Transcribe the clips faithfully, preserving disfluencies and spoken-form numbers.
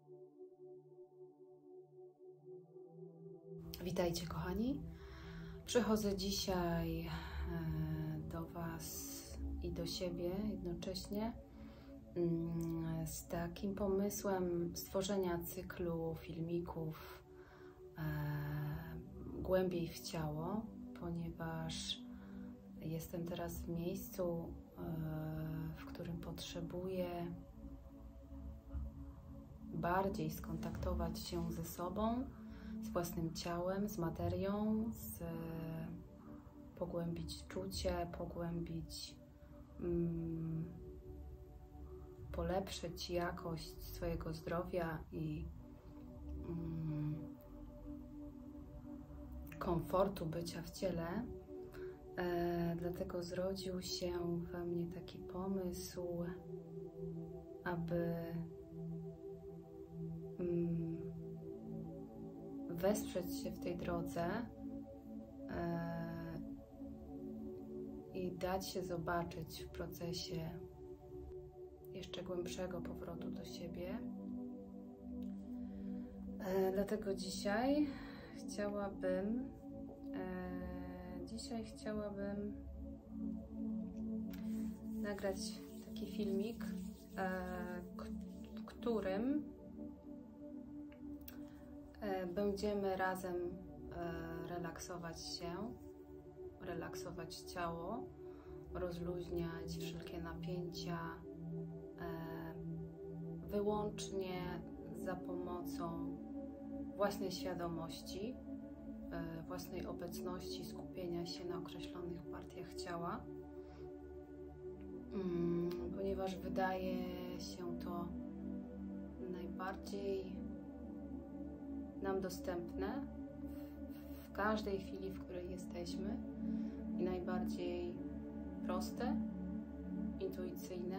Witajcie, kochani. Przychodzę dzisiaj do Was i do siebie jednocześnie z takim pomysłem stworzenia cyklu filmików głębiej w ciało, ponieważ jestem teraz w miejscu, w którym potrzebuję bardziej skontaktować się ze sobą, z własnym ciałem, z materią, z, pogłębić czucie, pogłębić, mm, polepszyć jakość swojego zdrowia i mm, komfortu bycia w ciele. E, dlatego zrodził się we mnie taki pomysł, aby mm, wesprzeć się w tej drodze e, i dać się zobaczyć w procesie jeszcze głębszego powrotu do siebie. E, dlatego dzisiaj chciałabym e, dzisiaj chciałabym nagrać taki filmik, e, w którym będziemy razem relaksować się, relaksować ciało, rozluźniać wszelkie napięcia, wyłącznie za pomocą własnej świadomości, własnej obecności, skupienia się na określonych partiach ciała, ponieważ wydaje się to najbardziej nam dostępne w każdej chwili, w której jesteśmy, i najbardziej proste, intuicyjne.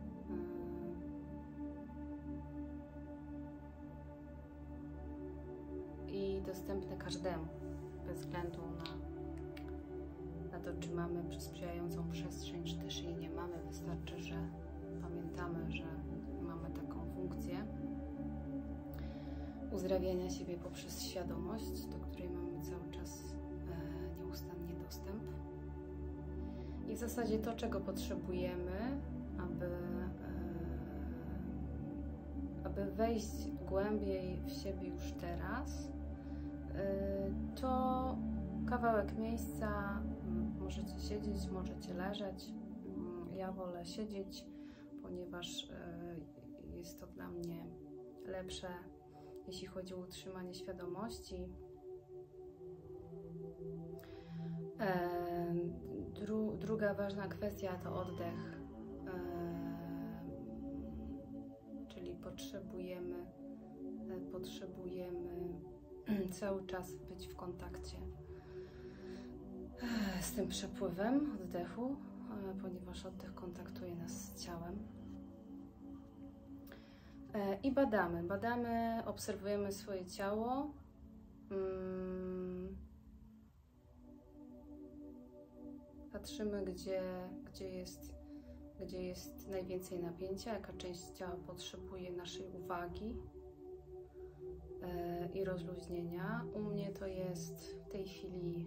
I dostępne każdemu, bez względu na, na to, czy mamy sprzyjającą przestrzeń, czy też jej nie mamy. Wystarczy, że pamiętamy, że mamy taką funkcję uzdrawiania siebie poprzez świadomość, do której mamy cały czas e, nieustannie dostęp. I w zasadzie to, czego potrzebujemy, aby, e, aby wejść głębiej w siebie już teraz, e, to kawałek miejsca. Możecie siedzieć, możecie leżeć. Ja wolę siedzieć, ponieważ e, jest to dla mnie lepsze, jeśli chodzi o utrzymanie świadomości. E, dru, druga ważna kwestia to oddech, e, czyli potrzebujemy, e, potrzebujemy cały czas być w kontakcie e, z tym przepływem oddechu, e, ponieważ oddech kontaktuje nas z ciałem. I badamy, badamy, obserwujemy swoje ciało. Patrzymy, gdzie, gdzie, jest, gdzie jest najwięcej napięcia, jaka część ciała potrzebuje naszej uwagi i rozluźnienia. U mnie to jest w tej chwili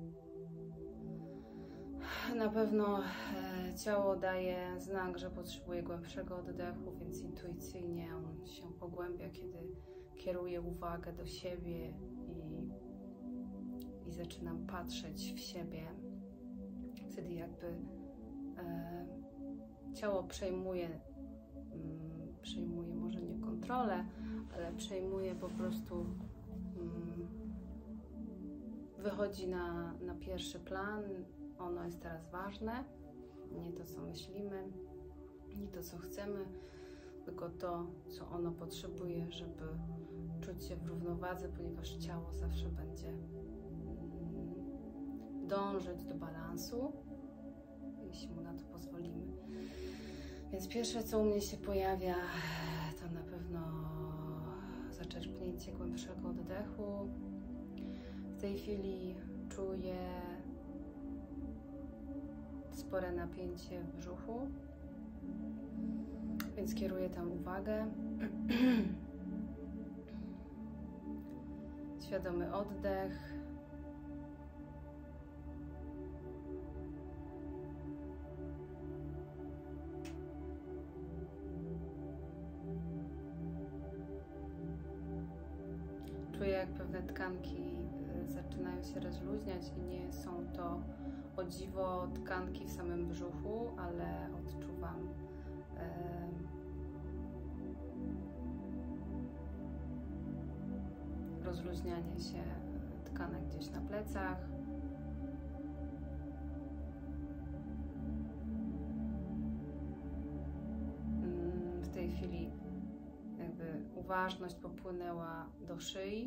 na pewno ciało daje znak, że potrzebuje głębszego oddechu, więc intuicyjnie on się pogłębia, kiedy kieruję uwagę do siebie i, i zaczynam patrzeć w siebie. Wtedy jakby e, ciało przejmuje, mm, przejmuje może nie kontrolę, ale przejmuje po prostu, mm, wychodzi na, na pierwszy plan. Ono jest teraz ważne, nie to, co myślimy, nie to, co chcemy, tylko to, co ono potrzebuje, żeby czuć się w równowadze, ponieważ ciało zawsze będzie dążyć do balansu, jeśli mu na to pozwolimy. Więc pierwsze, co u mnie się pojawia, to na pewno zaczerpnięcie głębszego oddechu. W tej chwili czuję spore napięcie w brzuchu, więc kieruję tam uwagę. Świadomy oddech. Czuję, jak pewne tkanki zaczynają się rozluźniać i nie są to o dziwo tkanki w samym brzuchu, ale odczuwam e, rozluźnianie się tkanek gdzieś na plecach. W tej chwili jakby uważność popłynęła do szyi.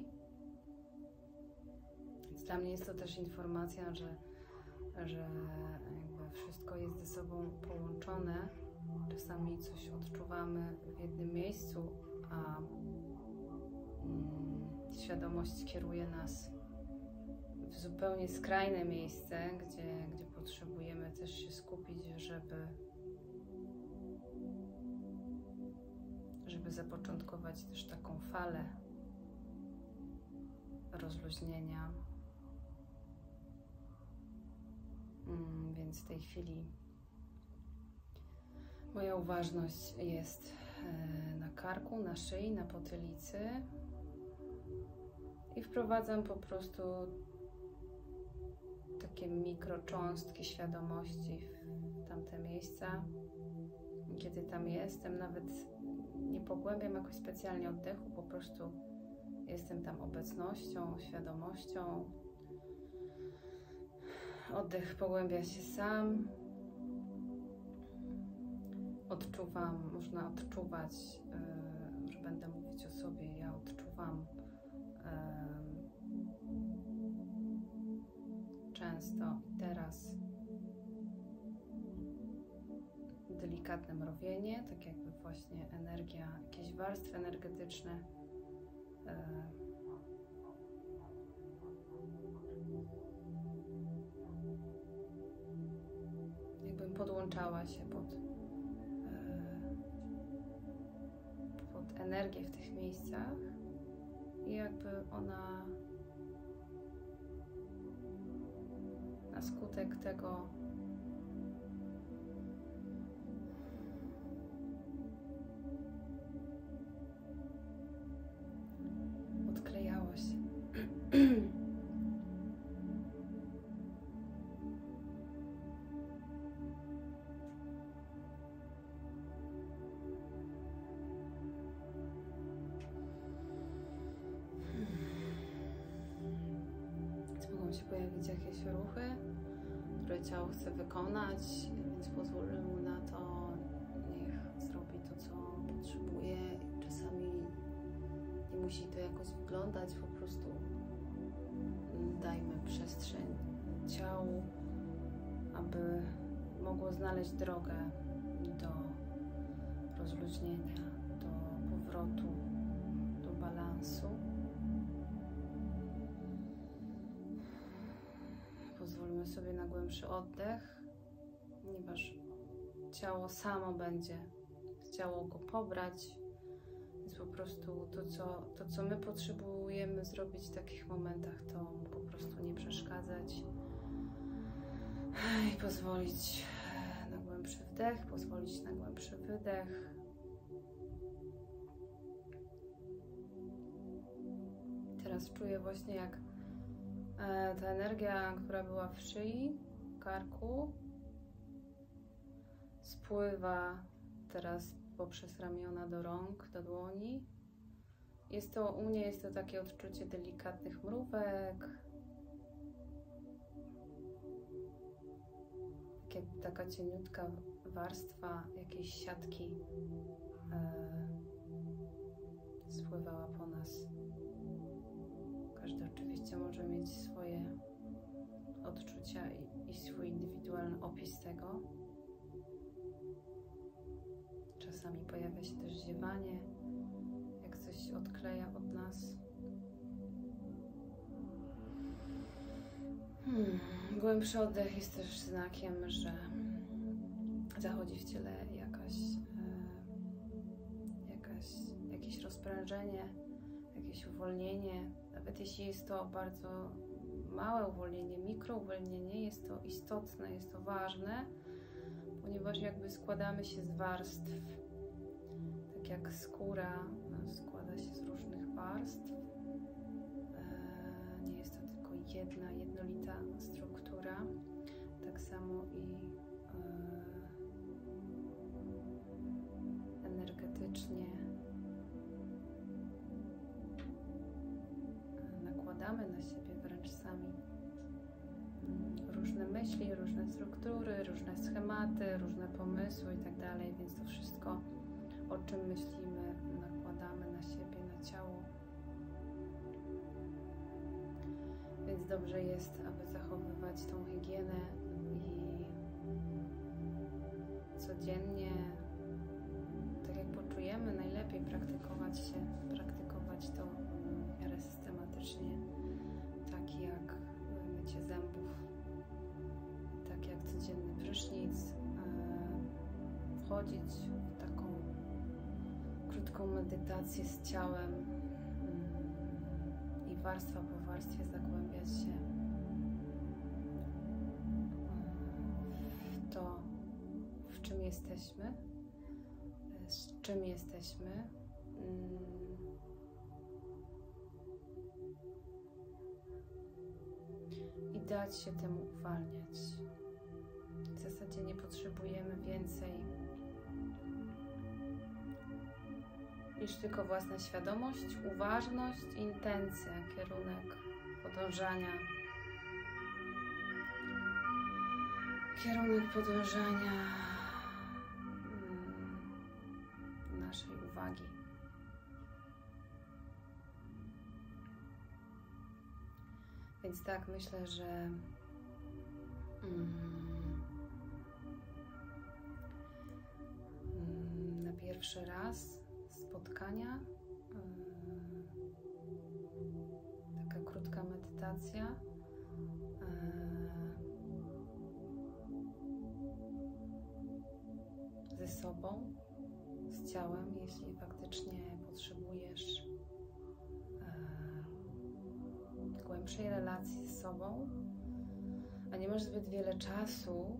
Więc dla mnie jest to też informacja, że, że jakby wszystko jest ze sobą połączone. Czasami coś odczuwamy w jednym miejscu, a mm, świadomość kieruje nas w zupełnie skrajne miejsce, gdzie, gdzie potrzebujemy też się skupić, żeby żeby zapoczątkować też taką falę rozluźnienia. Mm, więc w tej chwili moja uważność jest na karku, na szyi, na potylicy i wprowadzam po prostu takie mikrocząstki świadomości w tamte miejsca. Kiedy tam jestem, nawet nie pogłębiam jakoś specjalnie oddechu, po prostu jestem tam obecnością, świadomością. Oddech pogłębia się sam. Odczuwam, można odczuwać, yy, że będę mówić o sobie, ja odczuwam yy, często i teraz delikatne mrowienie, tak jakby właśnie energia, jakieś warstwy energetyczne yy, jakbym podłączała się pod, yy, pod energię w tych miejscach i jakby ona na skutek tego odklejała się. Mogą się pojawić jakieś ruchy, które ciało chce wykonać, więc pozwolę mu na to, niech zrobi to, co potrzebuje. Czasami nie musi to jakoś wyglądać, po prostu dajmy przestrzeń ciału, aby mogło znaleźć drogę do rozluźnienia, do powrotu, do balansu. Pozwólmy sobie na głębszy oddech, ponieważ ciało samo będzie chciało go pobrać, więc po prostu to, co, to, co my potrzebujemy zrobić w takich momentach, to po prostu nie przeszkadzać i pozwolić na głębszy wdech, pozwolić na głębszy wydech. Teraz czuję właśnie, jak ta energia, która była w szyi, w karku, spływa teraz poprzez ramiona do rąk, do dłoni. Jest to, u mnie jest to takie odczucie delikatnych mrówek, takie, taka cieniutka warstwa jakiejś siatki e, spływała po nas. Każdy oczywiście może mieć swoje odczucia i, i swój indywidualny opis tego. Czasami pojawia się też ziewanie, jak coś odkleja od nas. Hmm. Głębszy oddech jest też znakiem, że zachodzi w ciele jakaś, e, jakaś, jakieś rozprężenie, jakieś uwolnienie Nawet jeśli jest to bardzo małe uwolnienie, mikrouwolnienie, jest to istotne, jest to ważne, ponieważ jakby składamy się z warstw, tak jak skóra składa się z różnych warstw. Nie jest to tylko jedna, jednolita struktura. Tak samo i energetycznie nakładamy na siebie wręcz sami różne myśli, różne struktury, różne schematy, różne pomysły i tak dalej, więc to wszystko, o czym myślimy, nakładamy na siebie, na ciało. Więc dobrze jest, aby zachowywać tą higienę i codziennie, tak jak poczujemy, najlepiej praktykować się, praktykować to w miarę systematycznie, tak jak mycie zębów, tak jak codzienny prysznic, wchodzić w taką krótką medytację z ciałem i warstwa po warstwie zagłębiać się w to, w czym jesteśmy, z czym jesteśmy. I dać się temu uwalniać. W zasadzie nie potrzebujemy więcej niż tylko własna świadomość, uważność, intencja, kierunek podążania. Kierunek podążania naszej uwagi. Więc tak, myślę, że mm, na pierwszy raz spotkania yy, taka krótka medytacja yy, ze sobą, z ciałem, jeśli faktycznie potrzebujesz głębszej relacji z sobą, a nie masz zbyt wiele czasu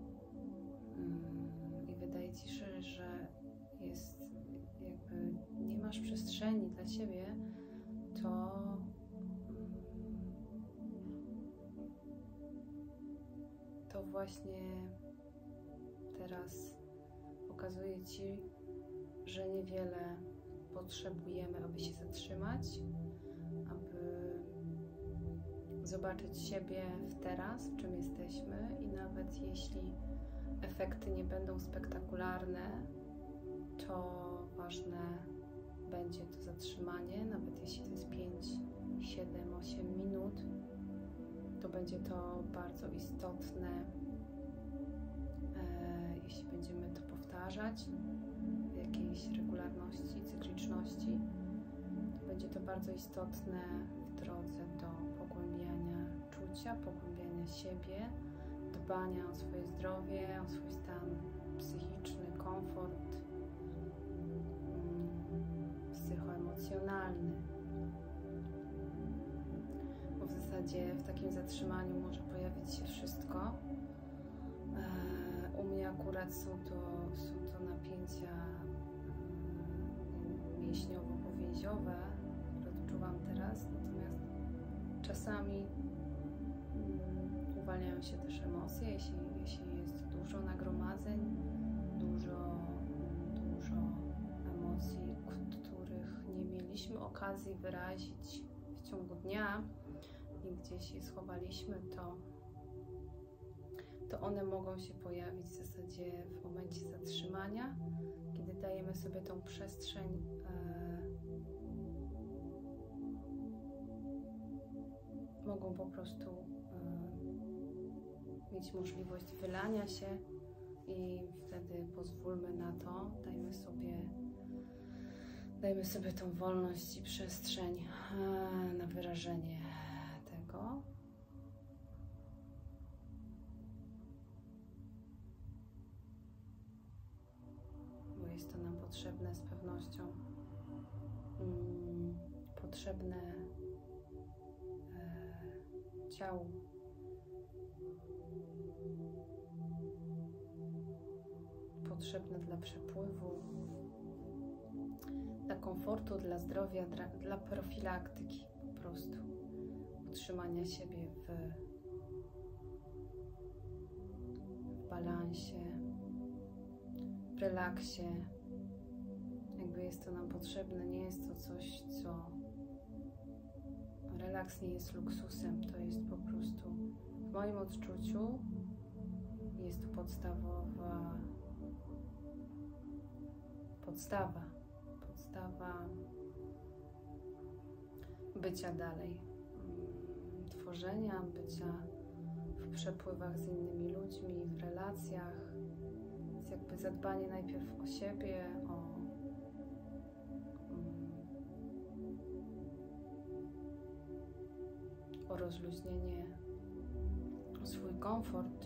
i wydaje Ci się, że jest jakby nie masz przestrzeni dla siebie, to to właśnie teraz pokazuje Ci, że niewiele potrzebujemy, aby się zatrzymać, aby zobaczyć siebie w teraz, w czym jesteśmy, i nawet jeśli efekty nie będą spektakularne, to ważne będzie to zatrzymanie, nawet jeśli to jest pięć, siedem, osiem minut, to będzie to bardzo istotne, e, jeśli będziemy to powtarzać w jakiejś regularności, cykliczności, to będzie to bardzo istotne w drodze do pogłębiania czucia, pogłębiania siebie, dbania o swoje zdrowie, o swój stan psychiczny, komfort psychoemocjonalny. Bo w zasadzie w takim zatrzymaniu może pojawić się wszystko. U mnie akurat są to, są to napięcia mięśniowo-powięziowe, które odczuwam teraz, natomiast czasami uwalniają się też emocje, jeśli, jeśli jest dużo nagromadzeń, dużo, dużo emocji, których nie mieliśmy okazji wyrazić w ciągu dnia i gdzieś je schowaliśmy, to, to one mogą się pojawić w zasadzie w momencie zatrzymania, kiedy dajemy sobie tą przestrzeń e, mogą po prostu e, mieć możliwość wylania się i wtedy pozwólmy na to, dajmy sobie dajmy sobie tą wolność i przestrzeń e, na wyrażenie tego. Bo jest to nam potrzebne z pewnością. Mm, potrzebne ciału. Potrzebne dla przepływu, dla komfortu, dla zdrowia, dla, dla profilaktyki po prostu, utrzymania siebie w, w balansie, w relaksie. Jakby jest to nam potrzebne, nie jest to coś, co... Relaks nie jest luksusem, to jest po prostu, w moim odczuciu, jest to podstawowa podstawa, podstawa bycia dalej, tworzenia, bycia w przepływach z innymi ludźmi, w relacjach. Jest jakby zadbanie najpierw o siebie, o o rozluźnienie, o swój komfort,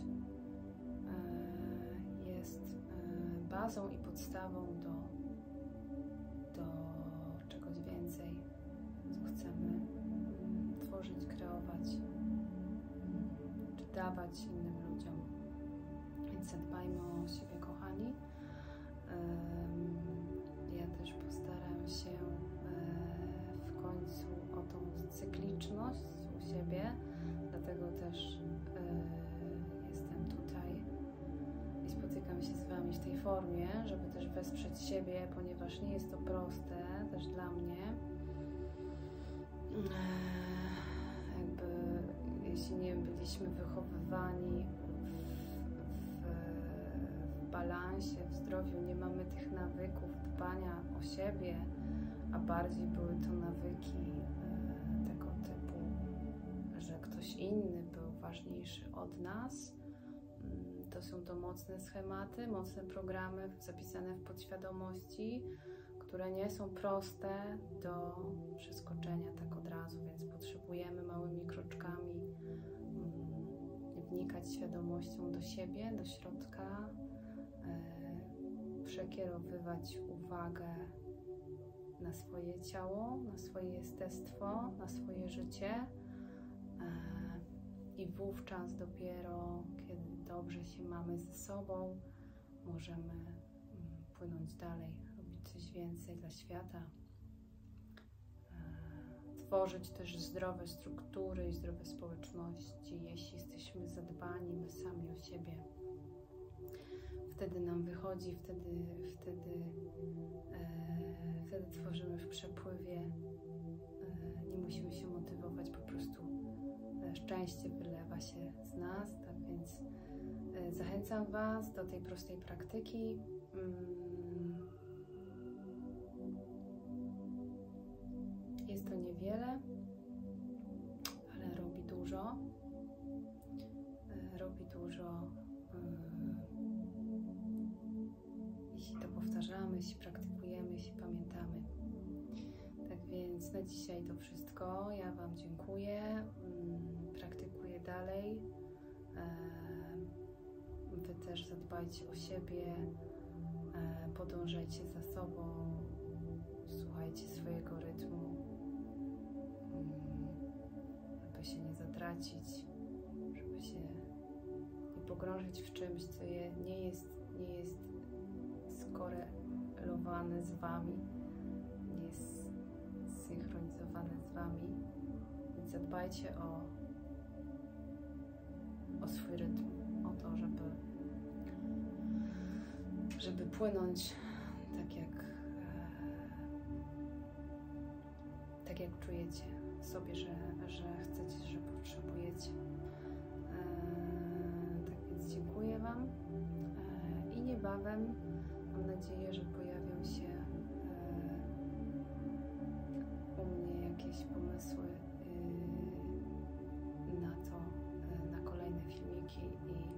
jest bazą i podstawą do, do czegoś więcej, co chcemy tworzyć, kreować, czy dawać innym ludziom. Więc zadbajmy o siebie, kochani. Ja też postaram się w końcu o tą cykliczność u siebie, dlatego też jestem tutaj i spotykam się z Wami w tej formie, żeby też wesprzeć siebie, ponieważ nie jest to proste też dla mnie. Jakby, jeśli nie byliśmy wychowywani w, w, w balansie, w zdrowiu, nie mamy tych nawyków dbania o siebie, a bardziej były to nawyki tego typu, że ktoś inny był ważniejszy od nas. To są to mocne schematy, mocne programy zapisane w podświadomości, które nie są proste do przeskoczenia tak od razu, więc potrzebujemy małymi kroczkami wnikać świadomością do siebie, do środka, przekierowywać uwagę na swoje ciało, na swoje jestestwo, na swoje życie i wówczas dopiero, kiedy dobrze się mamy ze sobą, możemy płynąć dalej, robić coś więcej dla świata, tworzyć też zdrowe struktury i zdrowe społeczności, jeśli jesteśmy zadbani my sami o siebie. Wtedy nam wychodzi, wtedy, wtedy, e, wtedy tworzymy w przepływie, e, nie musimy się motywować, po prostu e, szczęście wylewa się z nas, tak więc e, zachęcam Was do tej prostej praktyki. Mm. Jest to niewiele, ale robi dużo, e, robi dużo. Jeśli to powtarzamy, jeśli praktykujemy, jeśli pamiętamy. Tak więc na dzisiaj to wszystko. Ja Wam dziękuję. Praktykuję dalej. Wy też zadbajcie o siebie. Podążajcie za sobą. Słuchajcie swojego rytmu, żeby się nie zatracić, żeby się nie pogrążyć w czymś, co je, nie jest, nie jest skorelowane z Wami, nie jest zsynchronizowane z Wami, więc zadbajcie o, o swój rytm, o to, żeby, żeby płynąć tak jak, tak jak czujecie sobie, że, że chcecie, że potrzebujecie. Tak więc dziękuję Wam i niebawem mam nadzieję, że pojawią się u mnie jakieś pomysły na to, na kolejne filmiki i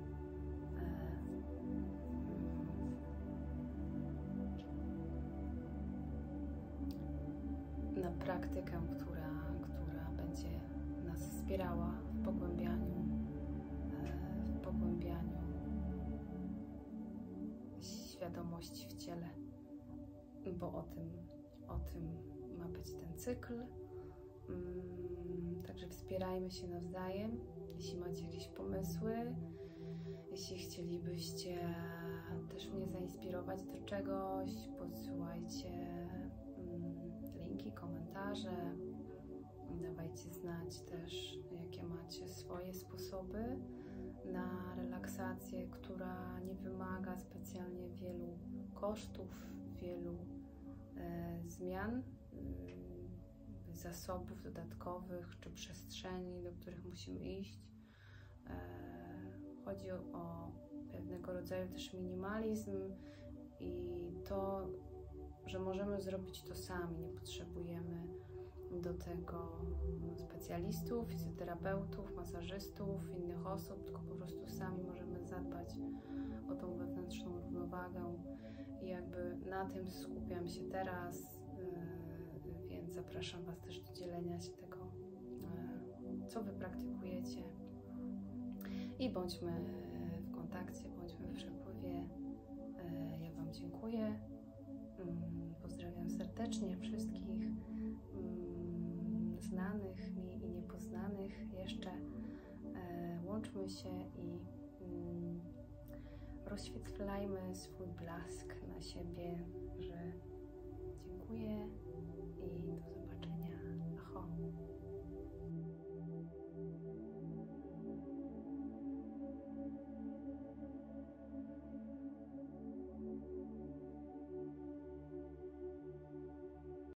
na praktykę, która, która będzie nas wspierała w pogłębianiu, w pogłębianiu świadomości w ciele, bo o tym, o tym ma być ten cykl. Także wspierajmy się nawzajem. Jeśli macie jakieś pomysły, jeśli chcielibyście też mnie zainspirować do czegoś, podsyłajcie linki, komentarze. Dawajcie znać też, jakie macie swoje sposoby na relaksację, która nie wymaga specjalnie wielu kosztów, wielu e, zmian, y, zasobów dodatkowych czy przestrzeni, do których musimy iść. E, chodzi o, o pewnego rodzaju też minimalizm i to, że możemy zrobić to sami, nie potrzebujemy do tego specjalistów, fizjoterapeutów, masażystów, innych osób, tylko po prostu sami możemy zadbać o tą wewnętrzną równowagę i jakby na tym skupiam się teraz, yy, więc zapraszam Was też do dzielenia się tego, yy, co Wy praktykujecie i bądźmy w kontakcie, bądźmy w przepływie. Yy, ja Wam dziękuję, yy, pozdrawiam serdecznie wszystkich znanych mi i niepoznanych jeszcze. E, łączmy się i mm, rozświetlajmy swój blask na siebie, że dziękuję i do zobaczenia.